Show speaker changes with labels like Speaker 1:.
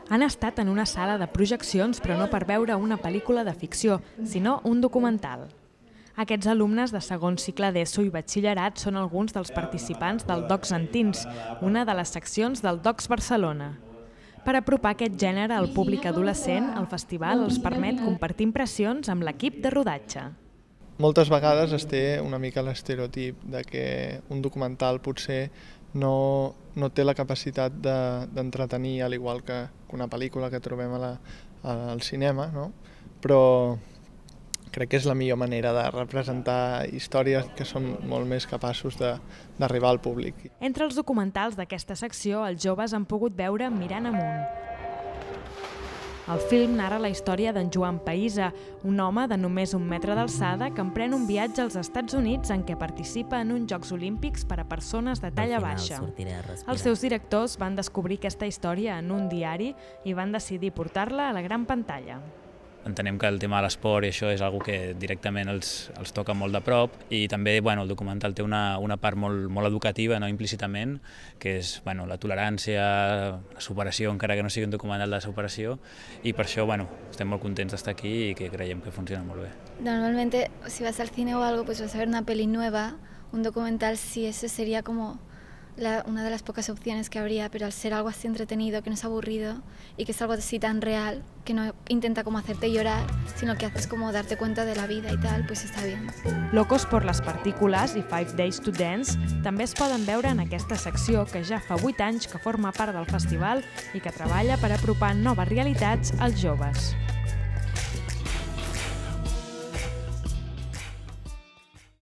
Speaker 1: Han estat en una sala de projeccions, però no per veure una pel·lícula de ficció, sinó un documental. Aquests alumnes de segon cicle d'ESO i batxillerat són alguns dels participants del Docs en Teens, una de les seccions del Docs Barcelona. Per apropar aquest gènere al públic adolescent, el festival els permet compartir impressions amb l'equip de rodatge.
Speaker 2: Moltes vegades es té una mica l'estereotip de que un documental potser no té la capacitat d'entretenir, al igual que una pel·lícula que trobem al cinema, no? Però crec que és la millor manera de representar històries que són molt més capaços d'arribar al públic.
Speaker 1: Entre els documentals d'aquesta secció, els joves han pogut veure Mirant amunt. El film narra la història d'en Joan Païsa, un home de només 1 metre d'alçada que emprèn un viatge als Estats Units en què participa en uns Jocs Olímpics per a persones de talla baixa. Els seus directors van descobrir aquesta història en un diari i van decidir portar-la a la gran pantalla.
Speaker 3: Entenem que el tema de l'esport i això és una que directament els toca molt de prop i també el documental té una part molt educativa, implícitament, que és la tolerància, la superació, encara que no sigui un documental de superació, i per això estem molt contents d'estar aquí i que creiem que funciona molt bé.
Speaker 4: Normalmente si vas al cine o algo pues vas a ver una peli nueva, un documental sí, ese sería como una de las pocas opciones que habría, pero al ser algo así entretenido, que no es aburrido y que es algo así tan real, que no intenta como hacerte llorar, sino que haces como darte cuenta de la vida y tal, pues está bien.
Speaker 1: Locos por les partícules i 5 Days to Dance també es poden veure en aquesta secció que ja fa 8 anys que forma part del festival i que treballa per apropar noves realitats als joves.